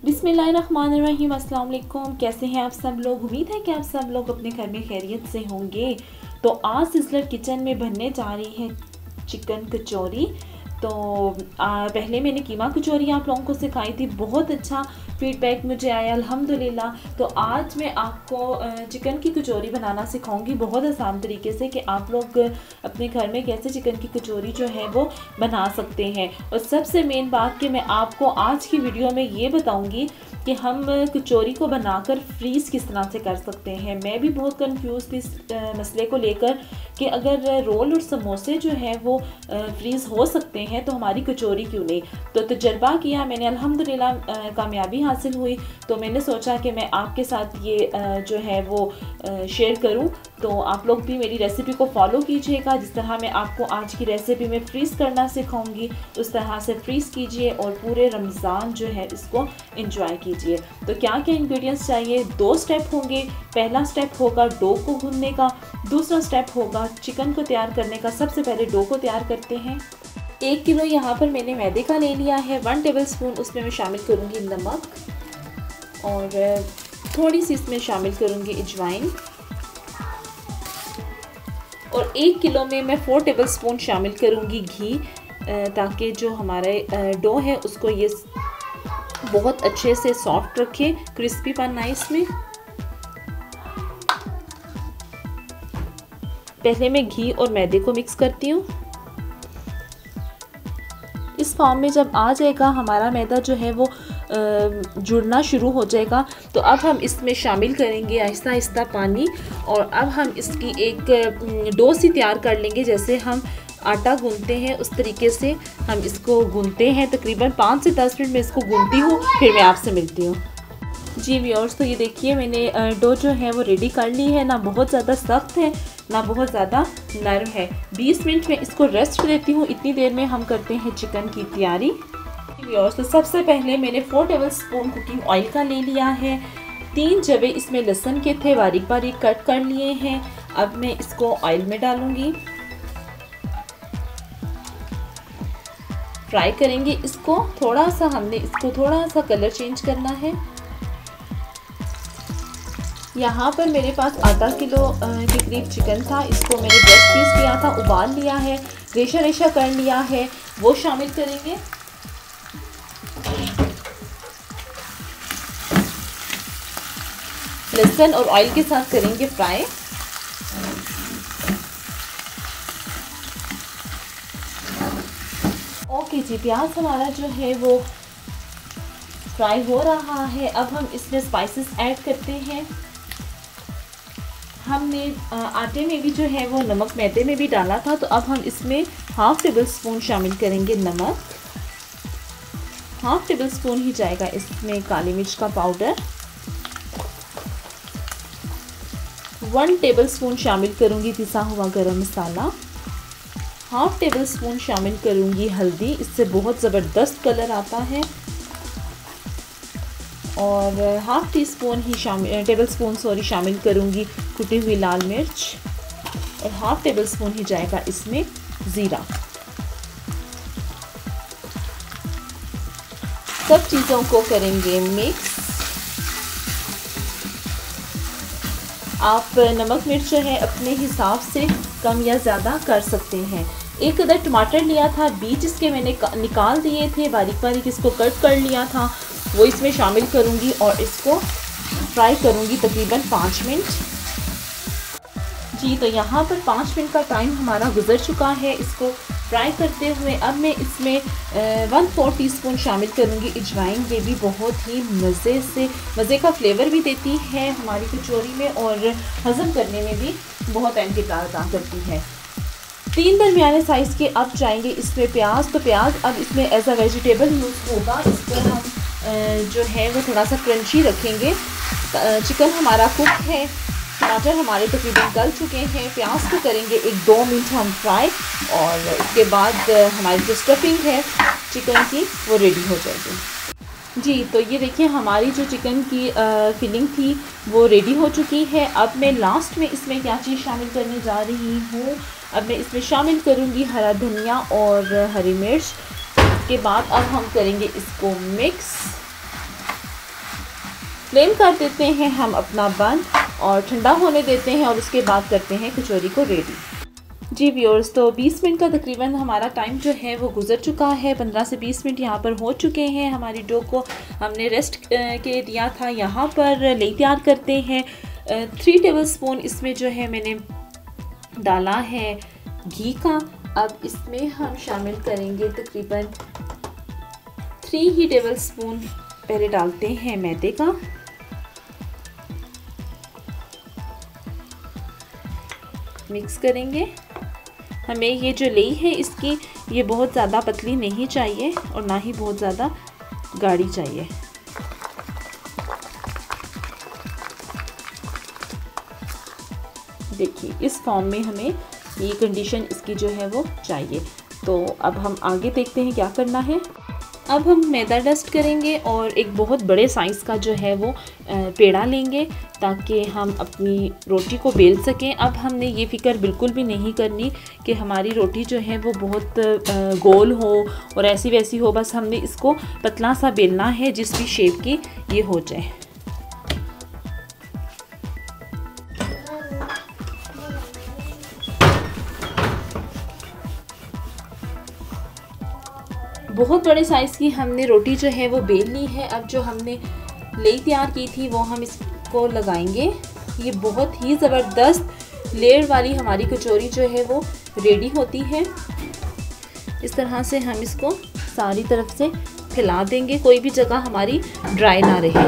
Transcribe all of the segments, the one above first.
बिस्मिल्लाहिर्रहमानिर्रहीम। अस्सलाम वालेकुम। कैसे हैं आप सब लोग? उम्मीद है कि आप सब लोग अपने घर में खैरियत से होंगे। तो आज सिज़लर किचन में बनने जा रही है चिकन कचौरी। तो पहले मैंने कीमा कचौरी आप लोगों को सिखाई थी, बहुत अच्छा फीडबैक मुझे आया अल्हम्दुलिल्लाह। तो आज मैं आपको चिकन की कचौरी बनाना सिखाऊंगी बहुत आसान तरीके से कि आप लोग अपने घर में कैसे चिकन की कचौरी जो है वो बना सकते हैं। और सबसे मेन बात कि मैं आपको आज की वीडियो में ये बताऊंगी कि हम कचौरी को बनाकर फ्रीज़ किस तरह से कर सकते हैं। मैं भी बहुत कंफ्यूज थी इस मसले को लेकर कि अगर रोल और समोसे जो है वो फ्रीज़ हो सकते हैं तो हमारी कचौरी क्यों नहीं। तो तजर्बा किया मैंने, अल्हम्दुलिल्लाह कामयाबी हासिल हुई। तो मैंने सोचा कि मैं आपके साथ ये जो है वो शेयर करूं। तो आप लोग भी मेरी रेसिपी को फॉलो कीजिएगा। जिस तरह मैं आपको आज की रेसिपी में फ्रीज़ करना सिखाऊंगी उस तरह से फ्रीज़ कीजिए और पूरे रमज़ान जो है इसको एंजॉय कीजिए। तो क्या क्या इंग्रेडिएंट्स चाहिए? 2 स्टेप होंगे। पहला स्टेप होगा डो को गूंदने का, दूसरा स्टेप होगा चिकन को तैयार करने का। सबसे पहले डो को तैयार करते हैं। 1 किलो यहाँ पर मैंने मैदे का ले लिया है। 1 टेबलस्पून उसमें मैं शामिल करूँगी नमक और थोड़ी सी इसमें शामिल करूँगी अजवाइन। और 1 किलो में मैं 4 टेबलस्पून शामिल करूँगी घी, ताकि जो हमारे डो है उसको ये बहुत अच्छे से सॉफ्ट रखे, क्रिस्पीपन आए इसमें। पहले मैं घी और मैदे को मिक्स करती हूँ। इस फॉर्म में जब आ जाएगा हमारा मैदा जो है वो जुड़ना शुरू हो जाएगा, तो अब हम इसमें शामिल करेंगे आहिस्ता आहिस्ता पानी। और अब हम इसकी एक डो सी तैयार कर लेंगे। जैसे हम आटा गूंथते हैं उस तरीके से हम इसको गूंथते हैं। तकरीबन 5 से 10 मिनट में इसको गूंथती हूँ, फिर मैं आपसे मिलती हूँ। जी व्यूअर्स, तो ये देखिए मैंने डो जो है वो रेडी कर ली है। ना बहुत ज़्यादा सख्त है ना बहुत ज़्यादा नरम है। 20 मिनट में इसको रेस्ट देती हूँ। इतनी देर में हम करते हैं चिकन की तैयारी। व्यूअर्स, तो सबसे पहले मैंने 4 टेबलस्पून कुकिंग ऑयल का ले लिया है। 3 जवे इसमें लहसुन के थे, बारीक बारीक कट कर लिए हैं। अब मैं इसको ऑयल में डालूंगी, फ्राई करेंगे इसको। थोड़ा सा हमने इसको थोड़ा सा कलर चेंज करना है। यहाँ पर मेरे पास आधा किलो के करीब चिकन था। इसको मैंने ब्रेस्ट पीस किया था, उबाल लिया है, रेशा रेशा कर लिया है, वो शामिल करेंगे। लहसुन और ऑयल के साथ करेंगे फ्राई। ओके जी, प्याज हमारा जो है वो फ्राई हो रहा है। अब हम इसमें स्पाइसेस ऐड करते हैं। हमने आटे में भी जो है वो नमक मैदे में भी डाला था, तो अब हम इसमें 1/2 टेबलस्पून शामिल करेंगे नमक। 1/2 टेबलस्पून ही जाएगा इसमें काली मिर्च का पाउडर। 1 टेबलस्पून शामिल करूँगी पिसा हुआ गरम मसाला। 1/2 टेबलस्पून शामिल करूँगी हल्दी, इससे बहुत ज़बरदस्त कलर आता है। और 1/2 टीस्पून ही टेबलस्पून शामिल करूँगी कुटी हुई लाल मिर्च। और 1/2 टेबलस्पून ही जाएगा इसमें ज़ीरा। सब चीज़ों को करेंगे मिक्स। आप नमक मिर्च जो है अपने हिसाब से कम या ज़्यादा कर सकते हैं। एक अदर टमाटर लिया था, बीज इसके मैंने निकाल दिए थे, बारीक बारीक इसको कट कर लिया था, वो इसमें शामिल करूंगी और इसको फ्राई करूंगी तकरीबन 5 मिनट। जी, तो यहाँ पर 5 मिनट का टाइम हमारा गुजर चुका है इसको फ्राई करते हुए। अब मैं इसमें 1/4 टीस्पून शामिल करूँगी अजवाइन। ये भी बहुत ही मज़े का फ्लेवर भी देती है हमारी कचौरी में और हज़म करने में भी बहुत एंटीकार करती है। 3 दरमियाने साइज़ के अब जाएंगे इसमें प्याज। तो प्याज अब इसमें एज अ वेजिटेबल यूज़ होगा। इसको हम जो है वो थोड़ा सा क्रंची रखेंगे। चिकन हमारा कुक है, टमाटर हमारे तकरीबन गल चुके हैं। प्याज को करेंगे 1-2 मिनट हम फ्राई और उसके बाद हमारी जो स्टफिंग है चिकन की वो रेडी हो जाएगी। जी, तो ये देखिए हमारी जो चिकन की फिलिंग थी वो रेडी हो चुकी है। अब मैं लास्ट में इसमें क्या चीज़ शामिल करने जा रही हूँ, अब मैं इसमें शामिल करूँगी हरा धनिया और हरी मिर्च। के बाद अब हम करेंगे इसको मिक्स। फ्लेम कर देते हैं हम अपना बंद और ठंडा होने देते हैं और उसके बाद करते हैं कचौरी को रेडी। जी व्यूअर्स, तो 20 मिनट का तकरीबन हमारा टाइम जो है वो गुजर चुका है। 15 से 20 मिनट यहाँ पर हो चुके हैं। हमारी डो को हमने रेस्ट के दिया था। यहाँ पर ले तैयार करते हैं। 3 टेबलस्पून इसमें जो है मैंने डाला है घी का। अब इसमें हम शामिल करेंगे तकरीबन 3 ही टेबलस्पून पहले डालते हैं मैदे का। मिक्स करेंगे। हमें ये जो लेई है इसकी ये बहुत ज़्यादा पतली नहीं चाहिए और ना ही बहुत ज़्यादा गाढ़ी चाहिए। देखिए इस फॉर्म में हमें ये कंडीशन इसकी जो है वो चाहिए। तो अब हम आगे देखते हैं क्या करना है। अब हम मैदा डस्ट करेंगे और एक बहुत बड़े साइज़ का जो है वो पेड़ा लेंगे ताकि हम अपनी रोटी को बेल सकें। अब हमने ये फ़िक्र बिल्कुल भी नहीं करनी कि हमारी रोटी जो है वो बहुत गोल हो और ऐसी वैसी हो, बस हमने इसको पतला सा बेलना है जिस भी शेप की ये हो जाए। बहुत बड़े साइज़ की हमने रोटी जो है वो बेल ली है। अब जो हमने लेई तैयार की थी वो हम इसको लगाएंगे। ये बहुत ही ज़बरदस्त लेयर वाली हमारी कचौरी जो है वो रेडी होती है। इस तरह से हम इसको सारी तरफ से फैला देंगे, कोई भी जगह हमारी ड्राई ना रहे।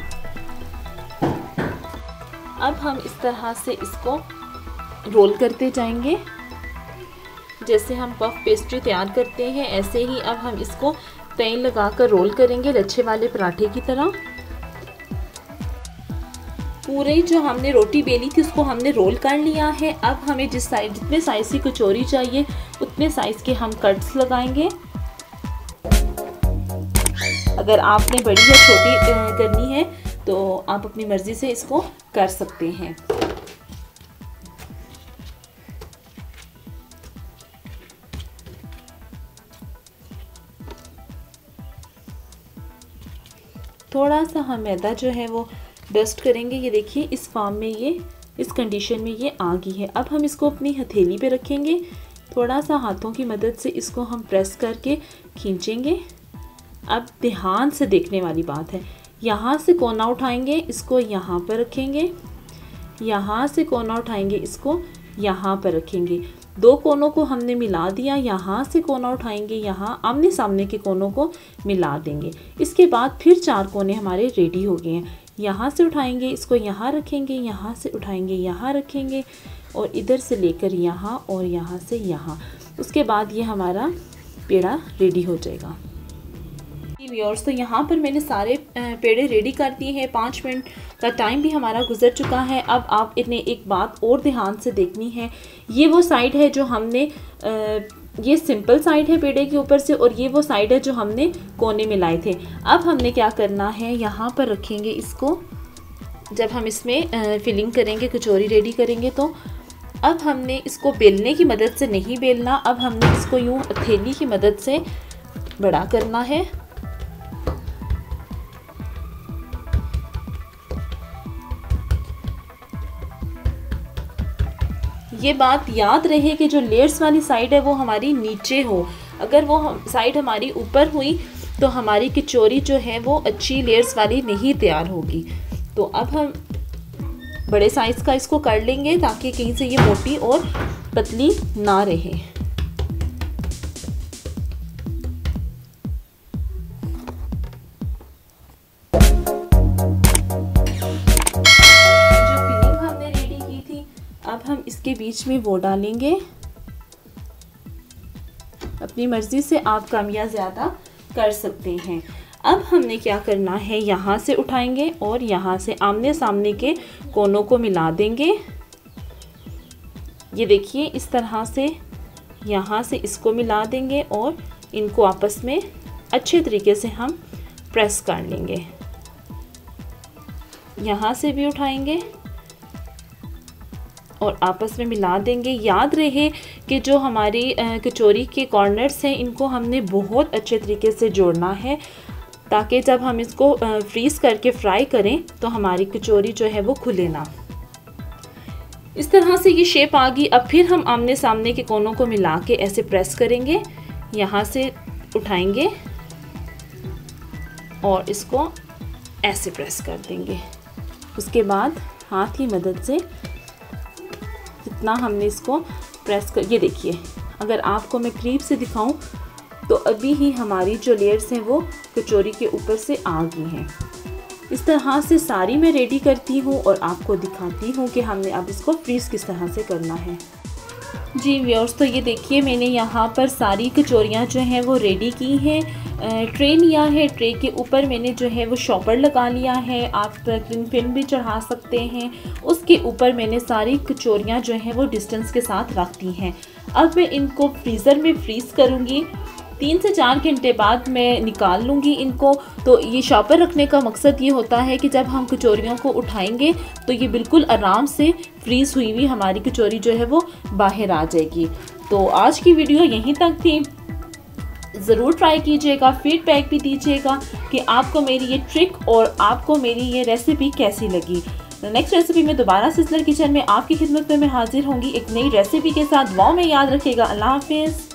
अब हम इस तरह से इसको रोल करते जाएंगे। जैसे हम पफ पेस्ट्री तैयार करते हैं ऐसे ही अब हम इसको तेल लगाकर रोल करेंगे लच्छे वाले पराठे की तरह। पूरे जो हमने रोटी बेली थी उसको हमने रोल कर लिया है। अब हमें जितने साइज़ की कचौरी चाहिए उतने साइज़ के हम कट्स लगाएंगे। अगर आपने बड़ी या छोटी करनी है तो आप अपनी मर्ज़ी से इसको कर सकते हैं। थोड़ा सा हम मैदा जो है वो डस्ट करेंगे। ये देखिए इस फॉर्म में ये इस कंडीशन में ये आ गई है। अब हम इसको अपनी हथेली पे रखेंगे। थोड़ा सा हाथों की मदद से इसको हम प्रेस करके खींचेंगे। अब ध्यान से देखने वाली बात है, यहाँ से कोना उठाएंगे, इसको यहाँ पर रखेंगे। यहाँ से कोना उठाएंगे, इसको यहाँ पर रखेंगे। 2 कोनों को हमने मिला दिया। यहाँ से कोना उठाएंगे, यहाँ आमने सामने के कोनों को मिला देंगे। इसके बाद फिर 4 कोने हमारे रेडी हो गए हैं। यहाँ से उठाएंगे, इसको यहाँ रखेंगे, यहाँ से उठाएंगे, यहाँ रखेंगे और इधर से लेकर यहाँ और यहाँ से यहाँ। उसके बाद ये हमारा पेड़ा रेडी हो जाएगा। व्यूअर्स, तो यहाँ पर मैंने सारे पेड़े रेडी कर दिए हैं। 5 मिनट का टाइम भी हमारा गुजर चुका है। अब आप इन्हें एक बात और ध्यान से देखनी है। ये वो साइड है जो हमने ये सिंपल साइड है पेड़े के ऊपर से और ये वो साइड है जो हमने कोने में लाए थे। अब हमने क्या करना है, यहाँ पर रखेंगे इसको। जब हम इसमें फिलिंग करेंगे, कचौरी रेडी करेंगे, तो अब हमने इसको बेलने की मदद से नहीं बेलना। अब हमने इसको यूँ हथेली की मदद से बड़ा करना है। ये बात याद रहे कि जो लेयर्स वाली साइड है वो हमारी नीचे हो। अगर वो साइड हमारी ऊपर हुई तो हमारी कचौरी जो है वो अच्छी लेयर्स वाली नहीं तैयार होगी। तो अब हम बड़े साइज़ का इसको कर लेंगे ताकि कहीं से ये मोटी और पतली ना रहे। अब हम इसके बीच में वो डालेंगे। अपनी मर्ज़ी से आप कम या ज़्यादा कर सकते हैं। अब हमने क्या करना है, यहाँ से उठाएंगे और यहाँ से आमने सामने के कोनों को मिला देंगे। ये देखिए इस तरह से यहाँ से इसको मिला देंगे और इनको आपस में अच्छे तरीके से हम प्रेस कर लेंगे। यहाँ से भी उठाएंगे और आपस में मिला देंगे। याद रहे कि जो हमारी कचौरी के कॉर्नर्स हैं इनको हमने बहुत अच्छे तरीके से जोड़ना है ताकि जब हम इसको फ्रीज़ करके फ्राई करें तो हमारी कचौरी जो है वो खुले ना। इस तरह से ये शेप आ गई। अब फिर हम आमने सामने के कोनों को मिला के ऐसे प्रेस करेंगे, यहाँ से उठाएंगे और इसको ऐसे प्रेस कर देंगे। उसके बाद हाथ की मदद से जितना हमने इसको प्रेस कर, ये देखिए अगर आपको मैं करीब से दिखाऊं तो अभी ही हमारी जो लेयर्स हैं वो कचौरी के ऊपर से आ गई हैं। इस तरह से सारी मैं रेडी करती हूँ और आपको दिखाती हूँ कि हमने अब इसको फ्रीज़ किस तरह से करना है। जी व्यूअर्स, तो ये देखिए मैंने यहाँ पर सारी कचौरियाँ जो हैं वो रेडी की हैं। ट्रे लिया है, ट्रे के ऊपर मैंने जो है वो शॉपर लगा लिया है, आप क्लिंग फिल्म भी चढ़ा सकते हैं। उसके ऊपर मैंने सारी कचौरियाँ जो हैं वो डिस्टेंस के साथ रख दी हैं। अब मैं इनको फ्रीज़र में फ्रीज़ करूँगी। 3 से 4 घंटे बाद मैं निकाल लूँगी इनको। तो ये शॉपर रखने का मकसद ये होता है कि जब हम कचौरियों को उठाएंगे तो ये बिल्कुल आराम से फ्रीज़ हुई हुई हमारी कचौरी जो है वो बाहर आ जाएगी। तो आज की वीडियो यहीं तक थी। ज़रूर ट्राई कीजिएगा, फीडबैक भी दीजिएगा कि आपको मेरी ये ट्रिक और आपको मेरी ये रेसिपी कैसी लगी। नेक्स्ट रेसिपी में दोबारा सिज़लर किचन में आपकी खिदमत में मैं हाजिर होंगी एक नई रेसिपी के साथ। दुआ में याद रखिएगा। अल्लाह हाफिज़।